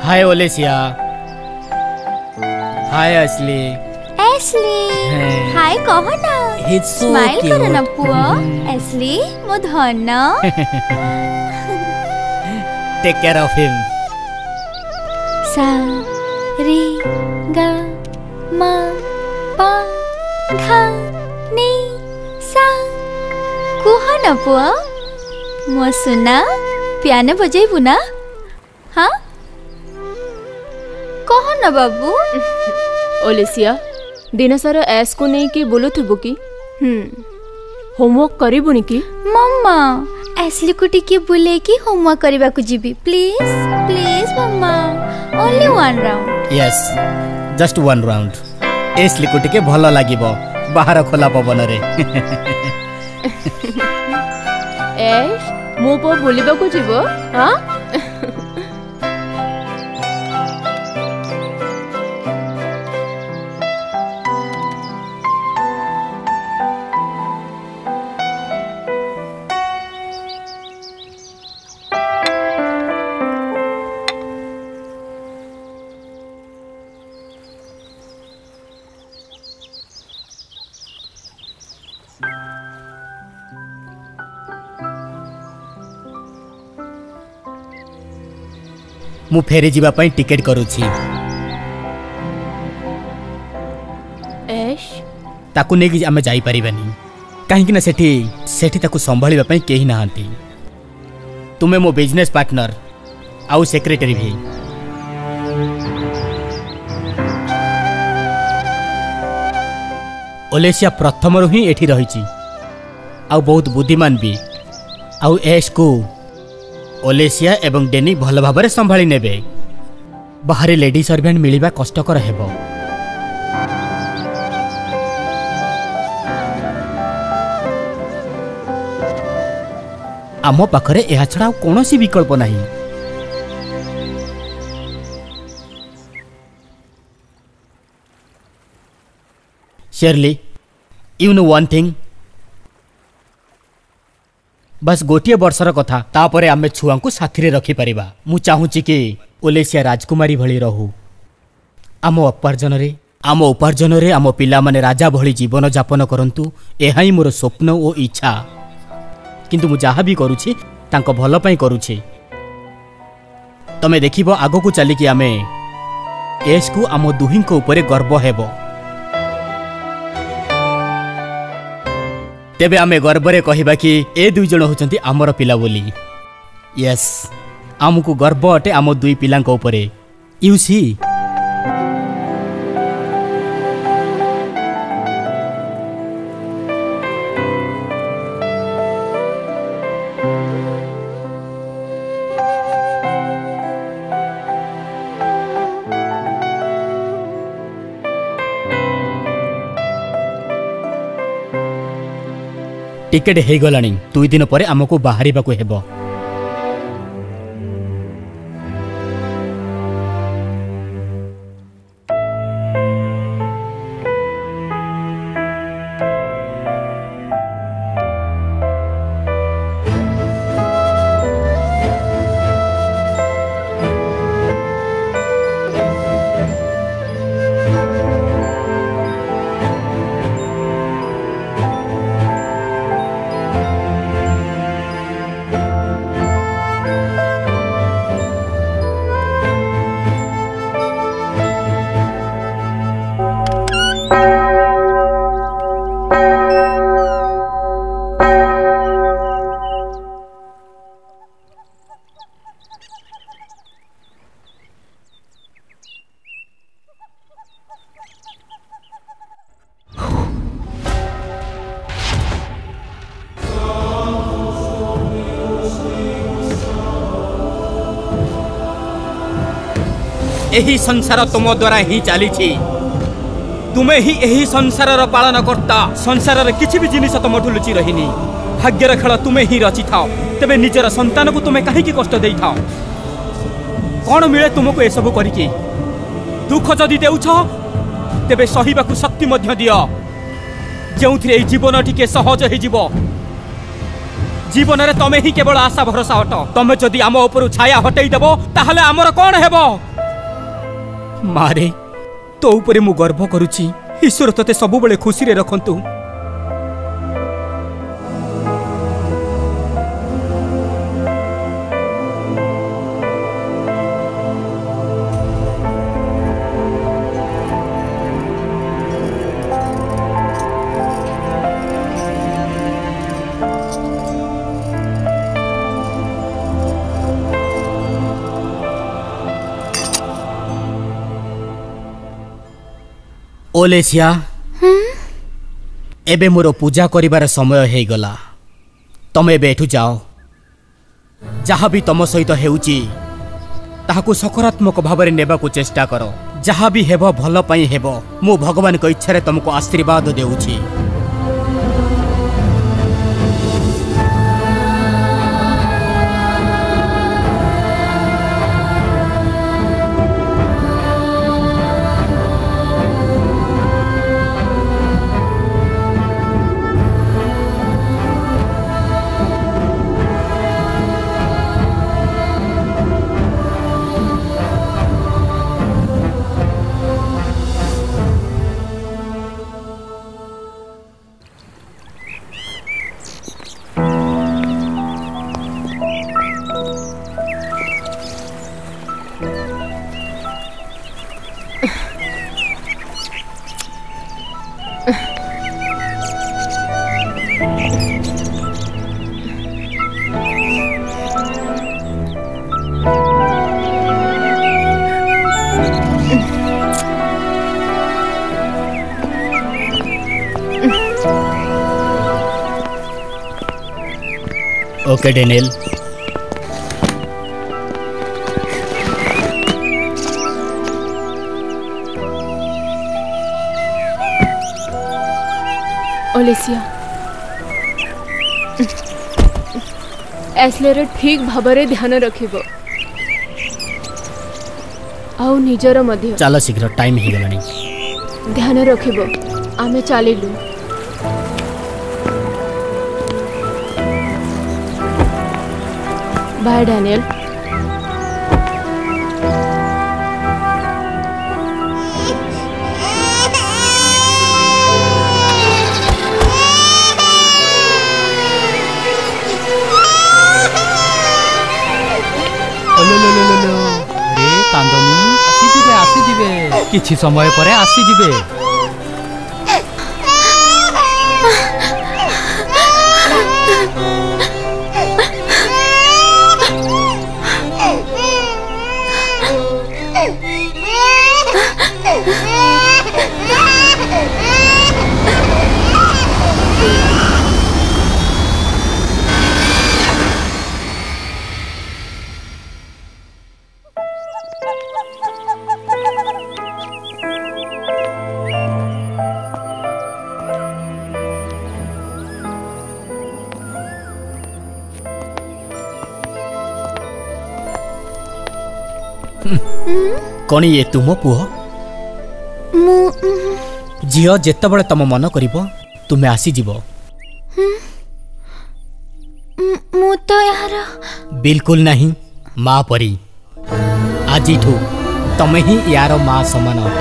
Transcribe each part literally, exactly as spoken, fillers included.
हाय ओलेसिया। हाय असली। एस्ली हाय कहो ना। It's so smile cute. करो ना पुआ। एस्ली मो धन। Take care of him. सा री गा मा पा धा नी सा कुह ना पुआ। मो सुना पियानो बजाइबू ना? हाँ कह ना बाबू। ओलेसिया दिन सारा एस को नहीं कि बोलो थुबु की होमवर्क करिबुनी की? मम्मा एस्ली को टिके बुले की होमवर्क करबा को जीबी please please mama only one round. Yes just one round. एस्ली को टिके भल लागिबो बाहर खोला पवन रे। एस मो पो बुलिबा को जीवो? हां मु फेरी जीवा पई टिकेट करूछी। एश ताकू नेकी आमे जाई परिबानी काहे कि ना सेठी सेठी ताकू संभाळिबा पई केही नाहंती। तुमे मो बिजनेस पार्टनर आउ सेक्रेटरी भी। ओलेसिया प्रथम रु ही एठी रहिची आउ बहुत बुद्धिमान भी। आउ एश को ओलेसिया एवं डेनी भल भाव संभाली नेबे। बाहर लेडी सर्वेंट मिलिबा कष्टकर हेबो। आम पाखरे एहा छड़ा कोनोसी विकल्प नहीं। Surely you know one thing बस गोटे वर्षर कथा तापरे आमे छुआ को साथी रे रखी परिबा। मु चाहूची कि ओलेसिया राजकुमारी भली रहू। आम उपार्जन रे आम उपार्जन रे आम पिला माने राजा भली जीवन यापन करंतु एहा ही मोर स्वप्न ओ इच्छा। किंतु मु जहा भी करूछी तांको भल पई करूछी। तमे देखिबो आगो को चली कि आमे एस को आम दुहिं को ऊपर गर्व हेबो। तेबे आमे गर्वरे कहिबा कि ए दुई जण होचंती आमर पिला बोली। यस आमको गर्व अटे आम दुई पिलांको ऊपरे। यू सी टिकेट हे गलानी दुई दिन पर आमको बाहरिबा को हेबो। एही संसार तुम द्वारा ही चली तुम्हें ही एही संसार पालन करता। संसार रे किछि भी जिनिस तुमठु लुचि रहिनी। भाग्यर खेल तुम्हें ही रचि थाओ। तेबे निजर संतान को तुम्हें कहीं कष्ट दे थाओ। कौन मिले तुमको ए सब करिके? दुख जदि देउछ तेबे सहिबाकु शक्ति मध्य दियो। जोंथिरे जीवन टिके सहज हे जीवो। जीवन रे तमे ही केवल आशा भरोसा हट। तमे जदि आम ऊपर छाया हटई देबो ताहले आमर कोन हेबो? मारे तो ऊपर मु गर्व करुची। ईश्वर तते सबु बेले खुशी रे रखंतु। ओलेसिया एबे मोर पूजा करिबार समय हे गला। तमे एबे एठु जाओ। जहाँ भी तम सहित हेउची ताहाकु सकारात्मक भावरे नेबाकु चेष्टा करो। जहाँ भी हेबो भल पई हेबो। मु भगवान को इच्छा रे तुमको आशीर्वाद देउची। Okay Daniel. ओलेसिया एस्लेरे ठीक भाबरे ध्यान रखिबो। आउ निजर मध्य चलो शीघ्र टाइम ही गलानी। ध्यान रखिबो। आमे चालिलु। Bye Daniel. कांदनी आसीजिबे आसीजिबे किछि समय परे आसीजिबे। कौन ये तुम पुह? झील जेते बड़े तम मन करिबो तुमे आसी जीवो। मु तो यार बिल्कुल नहीं माँ परी। आजिठू तमे ही यार माँ समान अट।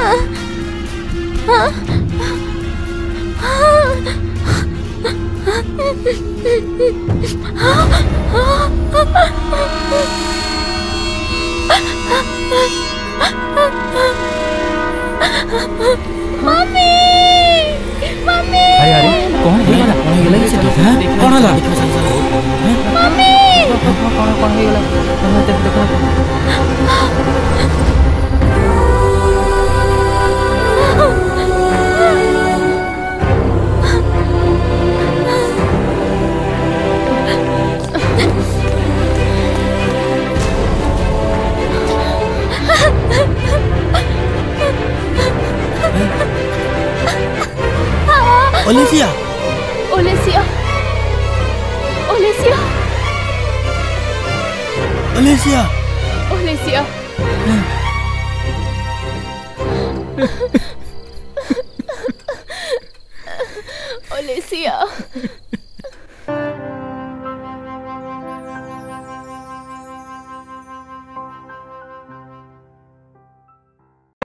मम्मी मम्मी अरे अरे कौन है कौन है गेला से हां कौन होला मम्मी कौन कौन है गेला हम देख देखो ओलेसिया ओलेसिया ओलेसिया ओलेसिया ओलेसिया